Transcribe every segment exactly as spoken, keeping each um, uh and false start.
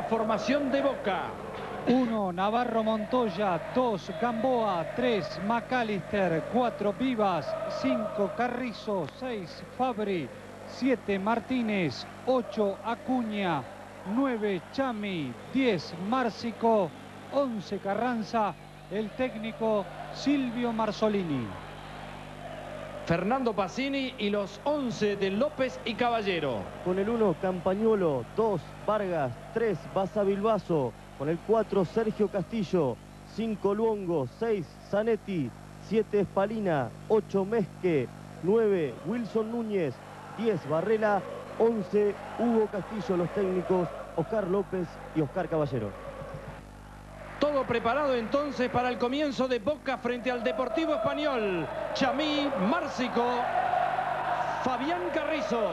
formación de Boca. uno, Navarro Montoya. dos, Gamboa. tres, McAllister. cuatro, Vivas. cinco, Carrizo. seis, Fabri. siete, Martínez. ocho, Acuña. nueve, Chami. diez, Márcico. once, Carranza. El técnico Silvio Marzolini. Fernando Pacini y los once de López y Caballero. Con el uno, Campañolo. dos, Vargas. tres, Baza Bilbaso. Con el cuatro, Sergio Castillo. cinco, Luongo. seis, Zanetti. siete, Spalina. ocho, Mezque. nueve, Wilson Núñez. diez, Barrela. once, Hugo Castillo. Los técnicos Oscar López y Oscar Caballero. Todo preparado entonces para el comienzo de Boca frente al Deportivo Español. Chamí, Márcico, Fabián Carrizo,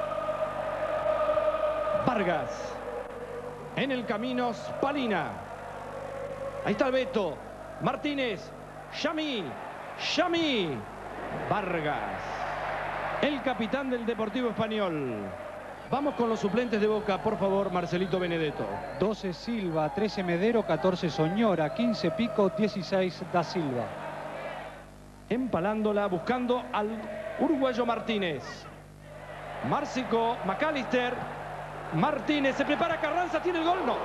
Vargas. En el camino, Spalina. Ahí está el Beto. Martínez, Chamí, Chamí, Vargas. El capitán del Deportivo Español. Vamos con los suplentes de Boca, por favor, Marcelito Benedetto. doce, Silva. trece, Medero. catorce, Soñora. quince, Pico. dieciséis, Da Silva. Empalándola, buscando al uruguayo Martínez. Márcico, McAllister. Martínez, se prepara Carranza, tiene el gol, no.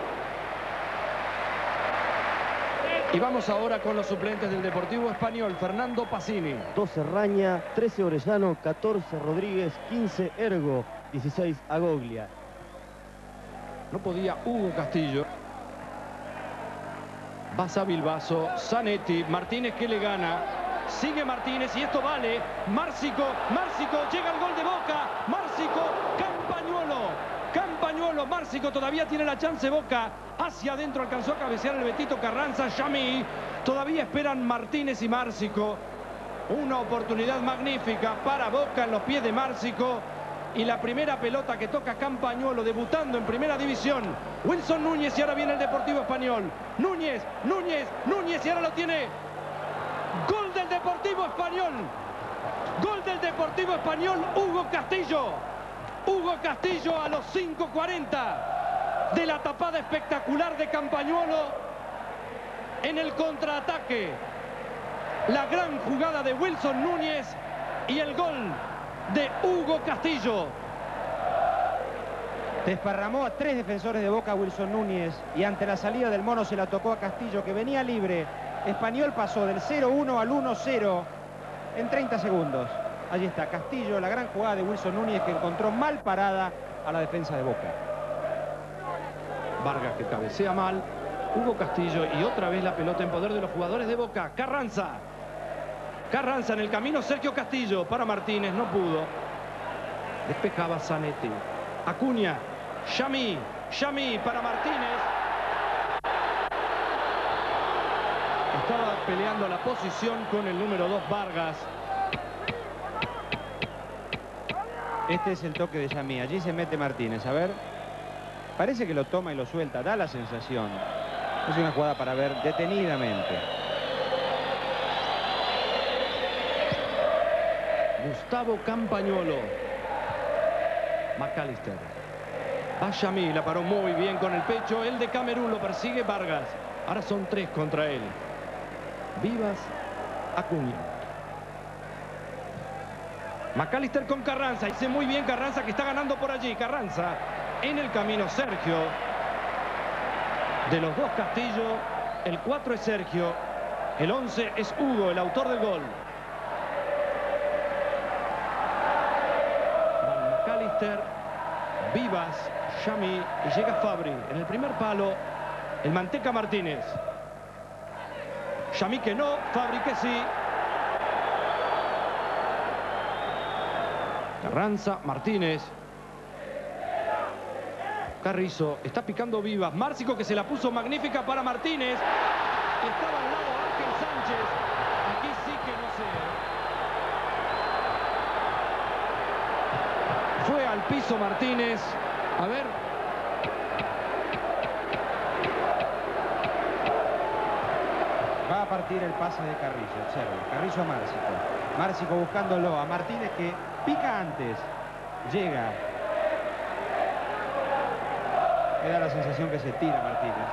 Y vamos ahora con los suplentes del Deportivo Español. Fernando Pacini. doce, Raña. trece, Orellano. catorce, Rodríguez. quince, Ergo. dieciséis, Agoglia. No podía Hugo Castillo. Baza Bilbaso, Zanetti, Martínez que le gana. Sigue Martínez y esto vale. Márcico, Márcico, llega el gol de Boca. Márcico, Campañuelo. Campañuelo, Márcico todavía tiene la chance Boca. Hacia adentro alcanzó a cabecear el Betito Carranza. Chamí. Todavía esperan Martínez y Márcico. Una oportunidad magnífica para Boca en los pies de Márcico. Y la primera pelota que toca Campañuelo, debutando en primera división. Wilson Núñez y ahora viene el Deportivo Español. Núñez, Núñez, Núñez y ahora lo tiene. Gol del Deportivo Español. Gol del Deportivo Español, Hugo Castillo. Hugo Castillo a los cinco cuarenta de la tapada espectacular de Campañuelo en el contraataque. La gran jugada de Wilson Núñez y el gol de Hugo Castillo. Desparramó a tres defensores de Boca Wilson Núñez y ante la salida del mono se la tocó a Castillo, que venía libre. Español pasó del cero uno al uno cero en treinta segundos. Allí está Castillo, la gran jugada de Wilson Núñez, que encontró mal parada a la defensa de Boca. Vargas que cabecea mal. Hugo Castillo y otra vez la pelota en poder de los jugadores de Boca. Carranza. Carranza en el camino, Sergio Castillo para Martínez, no pudo. Despejaba Zanetti. Acuña, Chamí, Chamí para Martínez. Estaba peleando la posición con el número dos, Vargas. Este es el toque de Chamí. Allí se mete Martínez. A ver. Parece que lo toma y lo suelta. Da la sensación. Es una jugada para ver detenidamente. Gustavo Campañuelo. McAllister. Va Chamí, la paró muy bien con el pecho. El de Camerún lo persigue Vargas. Ahora son tres contra él. Vivas, Acuña. McAllister con Carranza. Dice muy bien Carranza, que está ganando por allí. Carranza en el camino, Sergio. De los dos Castillo, el cuatro es Sergio. El once es Hugo, el autor del gol. McAllister, Vivas, Chamí y llega Fabri. En el primer palo, el Manteca Martínez. Chamí que no, Fabri que sí. Carranza, Martínez. Carrizo, está picando Vivas. Márcico que se la puso magnífica para Martínez. Estaba al lado Ángel Sánchez. Aquí sí que no sé. Fue al piso Martínez. A ver. Va a partir el pase de Carrizo, observen. Carrizo a Márcico. Márcico buscándolo a Martínez, que pica antes. Llega. Me da la sensación que se tira Martínez.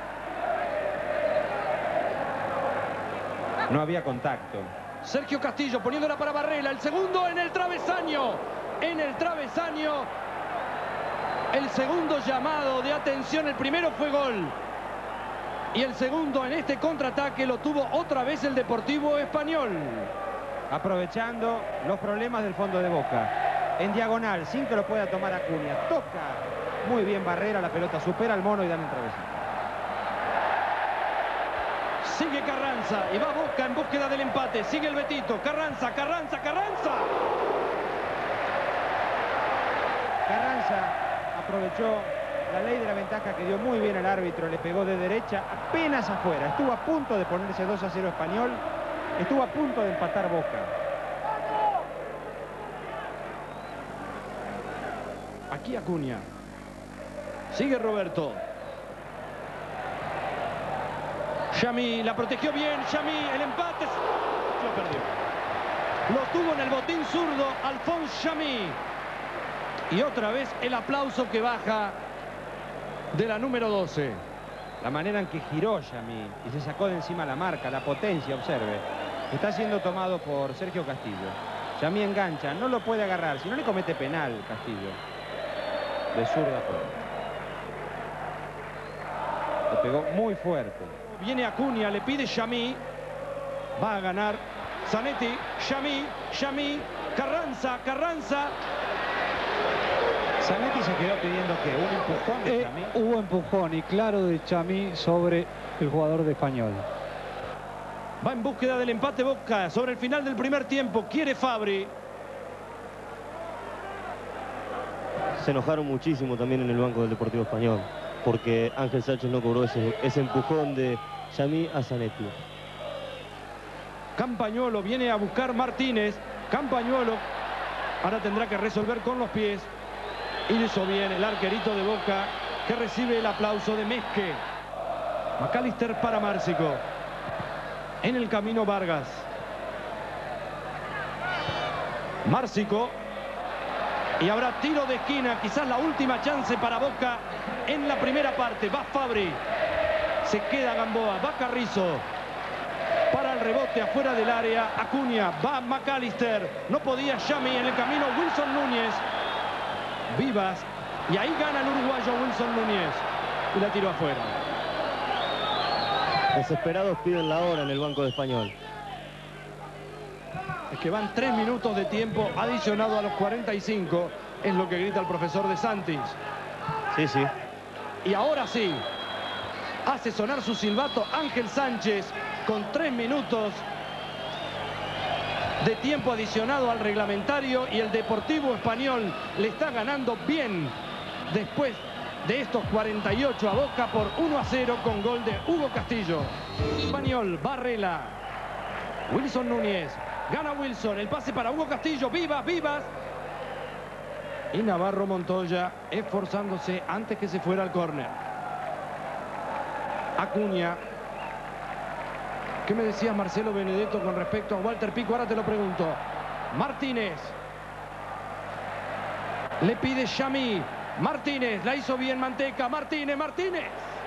No había contacto. Sergio Castillo poniéndola para Varela. El segundo en el travesaño. En el travesaño. El segundo llamado de atención. El primero fue gol. Y el segundo en este contraataque lo tuvo otra vez el Deportivo Español. Aprovechando los problemas del fondo de Boca. En diagonal, sin que lo pueda tomar Acuña. Toca muy bien Barrera, la pelota supera al mono y da en el travesaño. Sigue Carranza y va Boca en búsqueda del empate. Sigue el Betito. Carranza, Carranza, Carranza. Carranza aprovechó la ley de la ventaja que dio muy bien el árbitro. Le pegó de derecha apenas afuera. Estuvo a punto de ponerse dos a cero Español. Estuvo a punto de empatar Boca. Aquí Acuña. Sigue Roberto. Yamí la protegió bien. Yamí, el empate. Lo perdió. Lo tuvo en el botín zurdo Alphonse Yamí. Y otra vez el aplauso que baja de la número doce. La manera en que giró Yamí y se sacó de encima la marca, la potencia, observe. Está siendo tomado por Sergio Castillo. Yamí engancha, no lo puede agarrar. Si no le comete penal Castillo. De zurda fuera. Le pegó muy fuerte. Viene Acuña, le pide Yamí. Va a ganar Zanetti. Yamí, Yamí, Carranza, Carranza. Zanetti se quedó pidiendo que un empujón de Eh, Yamí. hubo empujón y claro de Yamí sobre el jugador de Español. Va en búsqueda del empate Boca sobre el final del primer tiempo. Quiere Fabri. Se enojaron muchísimo también en el banco del Deportivo Español, porque Ángel Sánchez no cobró ese, ese empujón de Yamí a Zanetti. Campañolo viene a buscar Martínez. Campañolo ahora tendrá que resolver con los pies. Y lo hizo bien el arquerito de Boca, que recibe el aplauso de Mesque. McAllister para Márcico. En el camino Vargas. Márcico. Y habrá tiro de esquina, quizás la última chance para Boca en la primera parte. Va Fabri. Se queda Gamboa. Va Carrizo. Para el rebote afuera del área. Acuña. Va McAllister. No podía Yamí en el camino. Wilson Núñez. Vivas. Y ahí gana el uruguayo Wilson Núñez. Y la tiró afuera. Desesperados piden la hora en el banco de Español. Es que van tres minutos de tiempo adicionado a los cuarenta y cinco. Es lo que grita el profesor de Santis. Sí, sí. Y ahora sí. Hace sonar su silbato Ángel Sánchez con tres minutos de tiempo adicionado al reglamentario. Y el Deportivo Español le está ganando bien después de estos cuarenta y ocho a Boca por uno a cero con gol de Hugo Castillo. Español, Varela. Wilson Núñez. Gana Wilson, el pase para Hugo Castillo. Vivas, Vivas. Y Navarro Montoya esforzándose antes que se fuera al córner. Acuña. ¿Qué me decías, Marcelo Benedetto, con respecto a Walter Pico? Ahora te lo pregunto. Martínez. Le pide Yamí. Martínez, la hizo bien Manteca. Martínez, Martínez.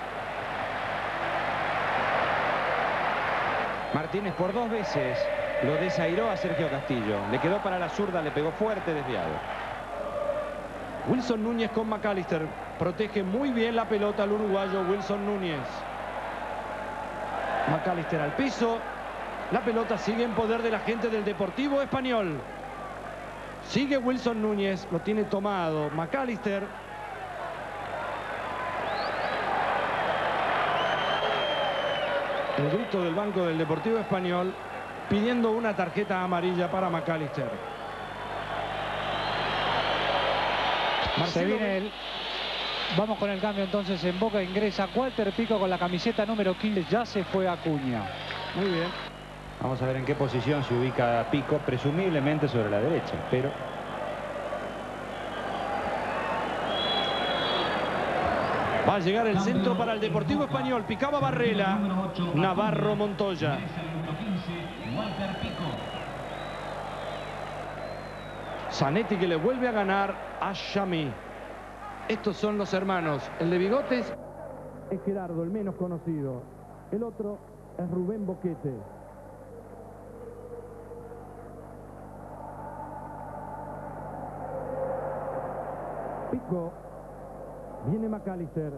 Martínez por dos veces lo desairó a Sergio Castillo. Le quedó para la zurda, le pegó fuerte, desviado. Wilson Núñez con McAllister. Protege muy bien la pelota al uruguayo Wilson Núñez. McAllister al piso. La pelota sigue en poder de la gente del Deportivo Español. Sigue Wilson Núñez. Lo tiene tomado McAllister. El grito del banco del Deportivo Español pidiendo una tarjeta amarilla para McAllister. Se viene el... Vamos con el cambio entonces. En Boca ingresa Walter Pico con la camiseta número quince. Ya se fue Acuña. Muy bien. Vamos a ver en qué posición se ubica Pico, presumiblemente sobre la derecha, pero... Va a llegar el centro para el Deportivo Español. Picaba Varela. Navarro Montoya. Zanetti que le vuelve a ganar a Yamí. Estos son los hermanos. El de bigotes es Gerardo, el menos conocido. El otro es Rubén Boquete. Pico. Viene McAllister.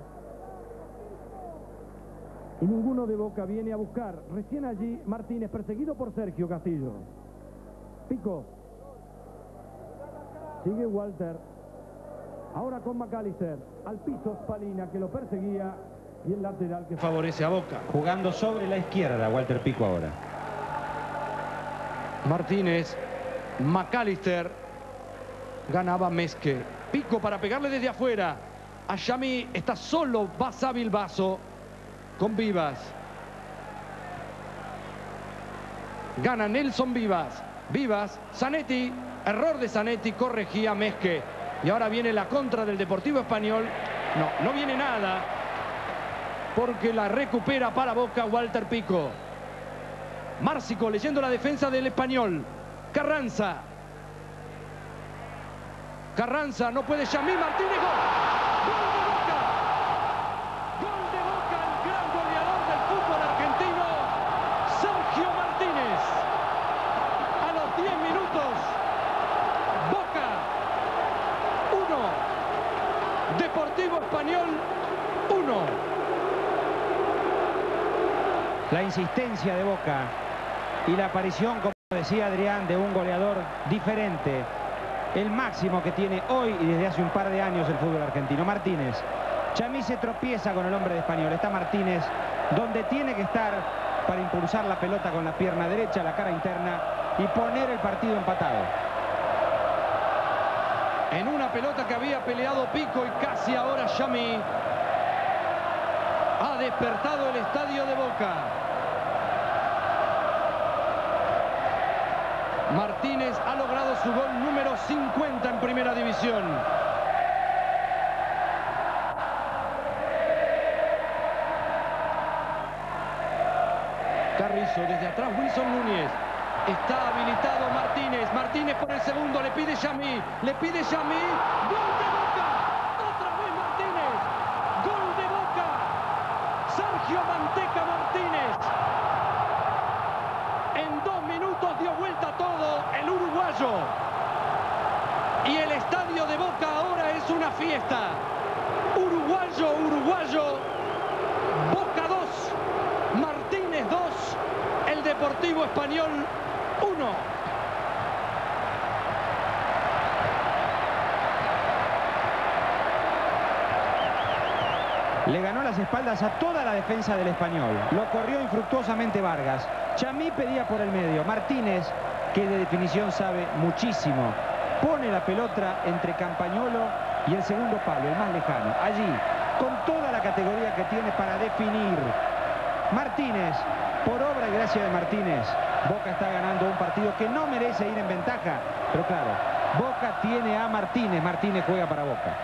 Y ninguno de Boca viene a buscar. Recién allí Martínez, perseguido por Sergio Castillo. Pico. Sigue Walter. Ahora con McAllister. Al piso Spalina, que lo perseguía. Y el lateral que favorece a Boca. Jugando sobre la izquierda, Walter Pico ahora. Martínez. McAllister. Ganaba Mesque. Pico para pegarle desde afuera. A Yamí está solo Basavilbaso con Vivas. Gana Nelson Vivas. Vivas, Zanetti. Error de Zanetti, corregía Mesque. Y ahora viene la contra del Deportivo Español. No, no viene nada. Porque la recupera para Boca Walter Pico. Márcico leyendo la defensa del Español. Carranza. Carranza, no puede Yamí, Martínez, gol. ¡Gol de Boca! ¡Gol de Boca! El gran goleador del fútbol argentino, Sergio Martínez. A los diez minutos, Boca uno, Deportivo Español uno. La insistencia de Boca y la aparición, como decía Adrián, de un goleador diferente. El máximo que tiene hoy y desde hace un par de años el fútbol argentino. Martínez. Yamí se tropieza con el hombre de Español. Está Martínez donde tiene que estar para impulsar la pelota con la pierna derecha, la cara interna y poner el partido empatado. En una pelota que había peleado Pico y casi ahora Yamí. Ha despertado el estadio de Boca. Martínez ha logrado su gol número cincuenta en Primera División. Carrizo desde atrás, Wilson Núñez. Está habilitado Martínez. Martínez por el segundo, le pide Yamí. Le pide Yamí. ¡Gol de Boca! ¡Otra vez Martínez! ¡Gol de Boca! Sergio Manteca Martínez. En dos minutos dio vuelta todo el uruguayo. Y el estadio de Boca ahora es una fiesta. Uruguayo, uruguayo. Boca dos. Martínez dos. El Deportivo Español uno. Le ganó las espaldas a toda la defensa del Español. Lo corrió infructuosamente Vargas. Yamí pedía por el medio. Martínez, que de definición sabe muchísimo, pone la pelota entre Campagnolo y el segundo palo, el más lejano. Allí, con toda la categoría que tiene para definir. Martínez, por obra y gracia de Martínez, Boca está ganando un partido que no merece ir en ventaja. Pero claro, Boca tiene a Martínez. Martínez juega para Boca.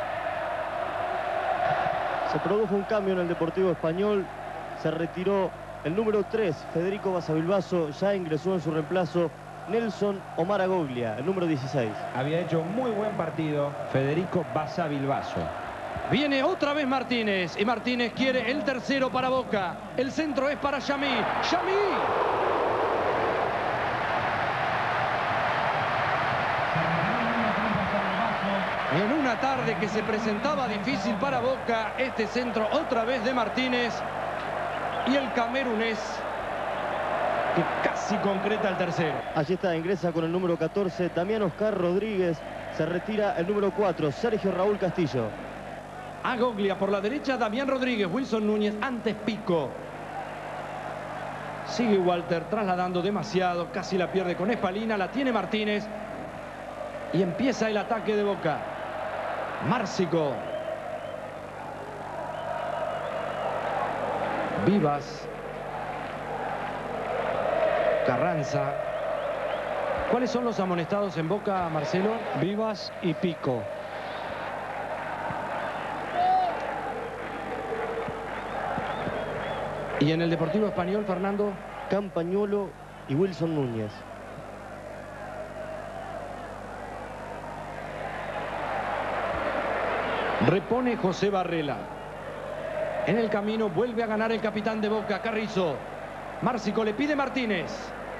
Se produjo un cambio en el Deportivo Español. Se retiró el número tres, Federico Basavilbaso. Ya ingresó en su reemplazo Nelson Omar Agoglia, el número dieciséis. Había hecho un muy buen partido Federico Basavilbaso. Viene otra vez Martínez. Y Martínez quiere el tercero para Boca. El centro es para Yamí. ¡Yamí! En una tarde que se presentaba difícil para Boca, este centro otra vez de Martínez. Y el camerunés que casi concreta el tercero. Allí está, ingresa con el número catorce, Damián Oscar Rodríguez. Se retira el número cuatro, Sergio Raúl Castillo. Agoglia por la derecha, Damián Rodríguez, Wilson Núñez, antes Pico. Sigue Walter trasladando demasiado, casi la pierde con Spalina, la tiene Martínez. Y empieza el ataque de Boca. Márcico. Vivas. Carranza. ¿Cuáles son los amonestados en Boca, Marcelo? Vivas y Pico. Y en el Deportivo Español, Fernando, Campagnolo y Wilson Núñez. Repone José Barrela. En el camino vuelve a ganar el capitán de Boca, Carrizo. Márcico le pide Martínez.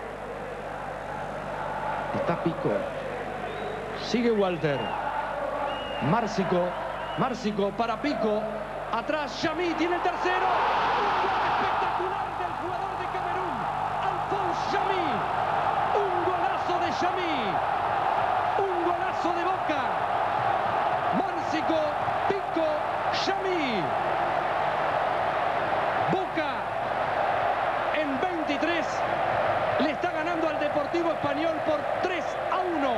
Está Pico. Sigue Walter. Márcico. Márcico para Pico. Atrás Chamy tiene el tercero. Un gol espectacular del jugador de Camerún, Alphonse Chamy. Un golazo de Chamy. Un golazo de Boca. Márcico, Pico, Chamy. Boca en veintitrés le está ganando al Deportivo Español por tres a uno.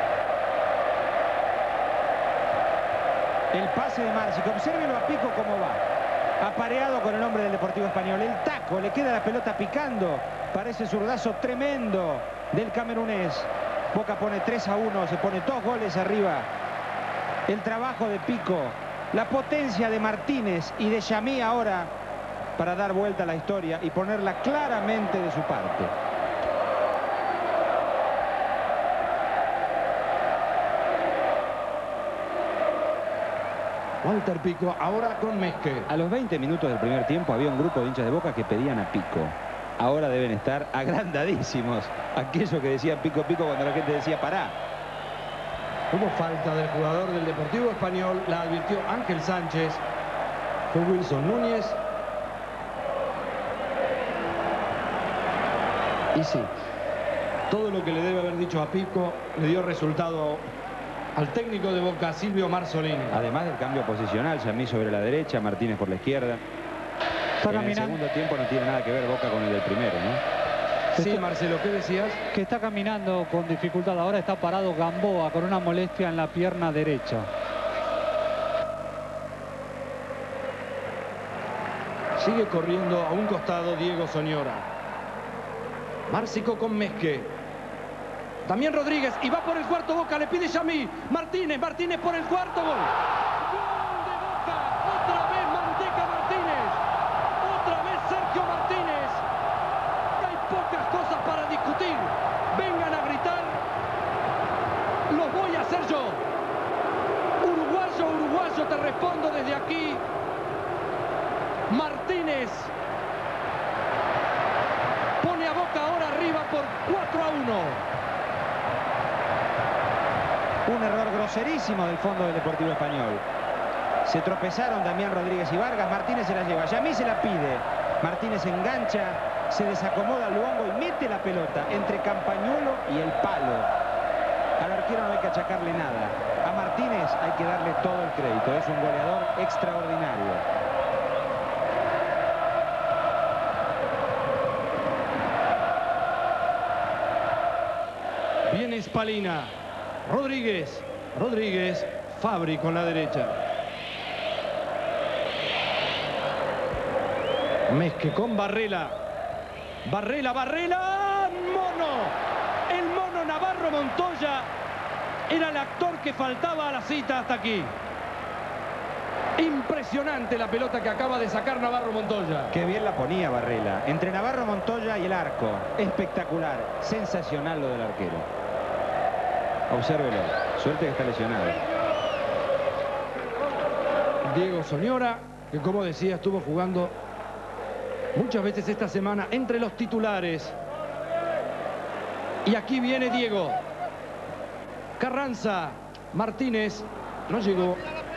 El pase de Márcico, obsérvelo a Pico cómo va. Apareado con el hombre del Deportivo Español. El taco, le queda la pelota picando. Parece zurdazo tremendo del camerunés. Boca pone tres a uno, se pone dos goles arriba. El trabajo de Pico, la potencia de Martínez y de Chamy ahora para dar vuelta a la historia y ponerla claramente de su parte. Walter Pico ahora con Mesque. A los veinte minutos del primer tiempo había un grupo de hinchas de Boca que pedían a Pico. Ahora deben estar agrandadísimos. Aquello que decía Pico, Pico cuando la gente decía pará. Hubo falta del jugador del Deportivo Español, la advirtió Ángel Sánchez. Fue Wilson Núñez. Y sí, todo lo que le debe haber dicho a Pico le dio resultado al técnico de Boca, Silvio Marzolini. Además del cambio posicional, Chamy sobre la derecha, Martínez por la izquierda. En el segundo tiempo no tiene nada que ver Boca con el del primero, ¿no? Sí, Marcelo, ¿qué decías? Que está caminando con dificultad. Ahora está parado Gamboa con una molestia en la pierna derecha. Sigue corriendo a un costado Diego Soñora. Márcico con Mesque. También Rodríguez. Y va por el cuarto Boca. Le pide Chamy. Martínez. Martínez por el cuarto gol. Gol de Boca. Otra vez Manteca Martínez. Otra vez Sergio Martínez. Hay pocas cosas para discutir. Vengan a gritar. Los voy a hacer yo. Uruguayo, uruguayo, te respondo desde aquí. Martínez pone a Boca ahora arriba por cuatro a uno. Un error groserísimo del fondo del Deportivo Español. Se tropezaron Damián Rodríguez y Vargas. Martínez se la lleva. Chamy se la pide. Martínez engancha, se desacomoda Luongo y mete la pelota entre Campañuelo y el palo. Al arquero no hay que achacarle nada. A Martínez hay que darle todo el crédito. Es un goleador extraordinario. Viene Spalina. Rodríguez. Rodríguez. Fabri con la derecha. Mesque con Barrela. Barrela, Barrela. Mono. El mono Navarro Montoya era el actor que faltaba a la cita hasta aquí. Impresionante la pelota que acaba de sacar Navarro Montoya. Qué bien la ponía Barrela. Entre Navarro Montoya y el arco. Espectacular. Sensacional lo del arquero. Obsérvelo. Suerte que está lesionado. Diego Soñora, que como decía estuvo jugando muchas veces esta semana entre los titulares. Y aquí viene Diego. Carranza. Martínez. No llegó.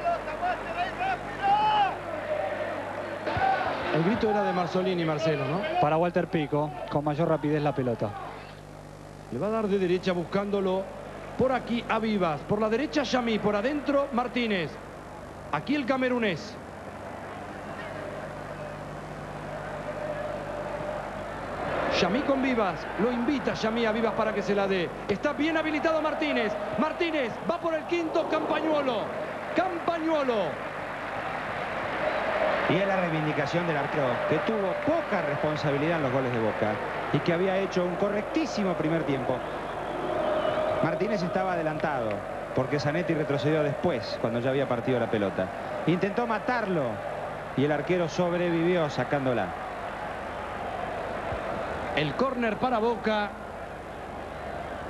El grito era de Marzolini, Marcelo, ¿no? Para Walter Pico, con mayor rapidez la pelota. Le va a dar de derecha buscándolo. Por aquí a Vivas. Por la derecha Chamy. Por adentro Martínez. Aquí el camerunés. Chamy con Vivas. Lo invita Chamy a Vivas para que se la dé. Está bien habilitado Martínez. Martínez va por el quinto. Campañuelo. Campañuelo. Y es la reivindicación del arquero, que tuvo poca responsabilidad en los goles de Boca y que había hecho un correctísimo primer tiempo. Martínez estaba adelantado porque Zanetti retrocedió después, cuando ya había partido la pelota. Intentó matarlo y el arquero sobrevivió sacándola. El córner para Boca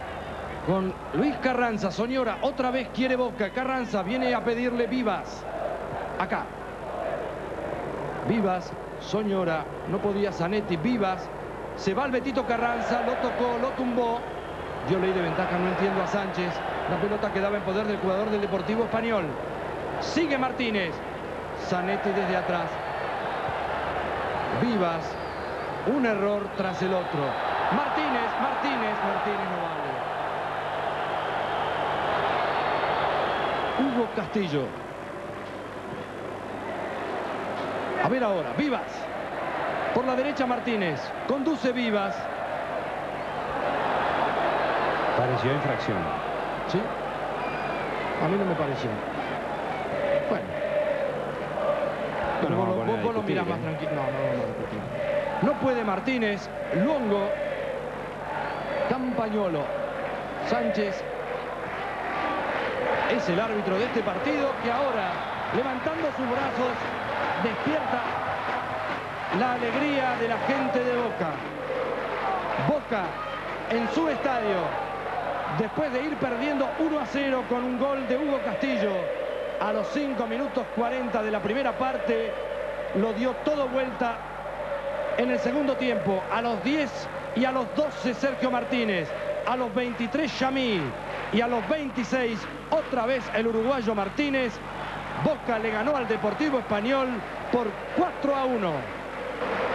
con Luis Carranza. Soñora otra vez quiere Boca. Carranza viene a pedirle Vivas. Acá. Vivas, Soñora, no podía Zanetti, Vivas. Se va el Betito Carranza, lo tocó, lo tumbó. Dio ley de ventaja, no entiendo a Sánchez. La pelota quedaba en poder del jugador del Deportivo Español. Sigue Martínez. Zanetti desde atrás. Vivas. Un error tras el otro. Martínez, Martínez, Martínez no vale. Hugo Castillo. A ver ahora, Vivas. Por la derecha Martínez. Conduce Vivas. Pareció infracción. ¿Sí? A mí no me pareció. Bueno. Pero No, vos, no, vos, no, vos lo discutir, mirás más ¿eh? tranquilo. No, no, no, no, discutir. No puede Martínez. Luongo. Campañolo. Sánchez. Es el árbitro de este partido que ahora, levantando sus brazos, despierta la alegría de la gente de Boca. Boca en su estadio, después de ir perdiendo uno a cero con un gol de Hugo Castillo a los cinco minutos cuarenta de la primera parte, lo dio todo vuelta en el segundo tiempo. A los diez y a los doce Sergio Martínez, a los veintitrés Yamil y a los veintiséis otra vez el uruguayo Martínez. Boca le ganó al Deportivo Español por cuatro a uno.